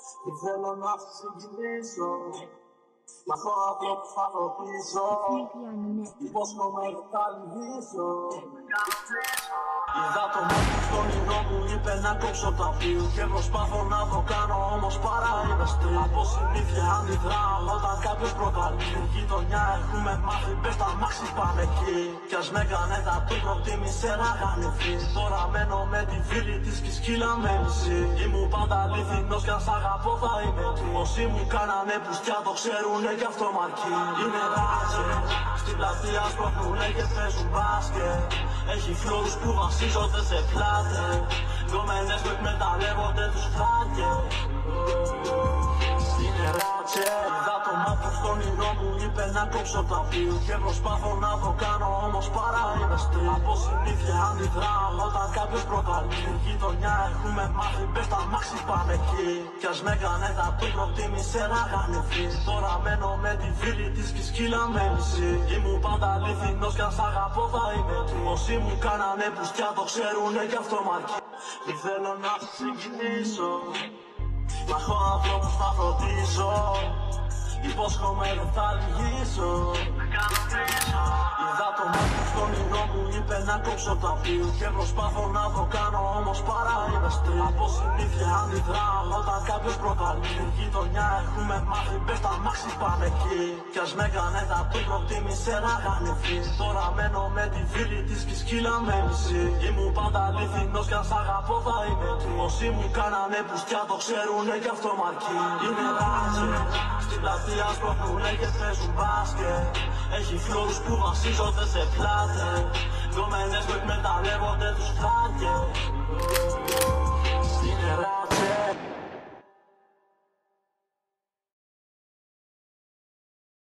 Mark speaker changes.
Speaker 1: Δεν θέλω να σε συγκινήσω. Μα το άνθρωπο θα ρωτήσω. Υπόσχομαι θα λυγίσω. Είδα το μάτι στον όνειρό μου, είπε να κόψω τα βίου. Και προσπάθω να το κάνω, όμως παρά είμαι στρί. Από συνήθεια αντιδράω όταν κάποιος προκαλεί. Στην γειτονιά έχουμε μάθει, πες τα μάξι πάμε εκεί. Κι ας με κάνε τα του προτίμησε να κάνει φύ. Τώρα μένω με τη φίλη της κι σκύλα με μισή. Ήμουν πάντα αληθινός κι αν σ' αγαπώ θα είμαι τι. Όσοι μου κάνανε πουστιά το ξέρουνε κι αυτό μ' αρκεί. Είναι ράτσε, στην πλατεία σπρώχνουνε και παίζουν μπάσκετ. Έχει φλόρους που βασίζονται σε πλάτες. Γκόμενες που εκμεταλλεύονται τους φράγκες. Είναι ράτσε, είδα το μάτι στον όνειρό μου, είπε να κόψω τα βίου. Και προσπάθω να το κάνω, όμως παρά είμαι στρί. Από συνήθεια αντιδράω όταν κάποιος προκαλεί. Στην γειτονιά έχουμε μάθει, πες τα μάξι πάμε εκεί. Κι ας με κάνε τα του προτίμησε να κάνει φύ. Τώρα μένω με τη φίλη της κι σκύλα με μισή. Ήμουν πάντα αληθινός κι αν σ' αγαπώ θα είμαι τι. Όσοι μου κάνανε πουστιά το ξέρουνε κι αυτό μ' αρκεί. Δεν θέλω να σε συγκινήσω. Μα έχω ανθρώπους θα φροντίσω. Υπόσχομαι δεν θα λυγίσω. Είδα το μάτι στον όνειρό μου, είπε να κόψω τα βίου. Και προσπάθω να το κάνω, όμως παρά είμαι στρί. Από συνήθεια αντιδράω όταν κάποιος προκαλεί. Στην γειτονιά έχουμε μάθει, πες τα μάξι πάμε εκεί. Κι ας με κάνε τα του προτίμησε να κάνει φύ. Τώρα μένω με τη φίλη της κι σκύλα με μισή. Ήμουν πάντα αληθινός κι αν σ' αγαπώ θα είμαι τι. Όσοι μου κάνανε πουστιά το ξέρουνε κι αυτό μ' αρκεί. Είναι ράτσε, στην πλατεία σπρώχνουνε και παίζουν μπάσκετ. Έχει φλόρους που βασίζονται σε πλάτες. Γκόμενες που εκμεταλλεύονται τους φράγκες.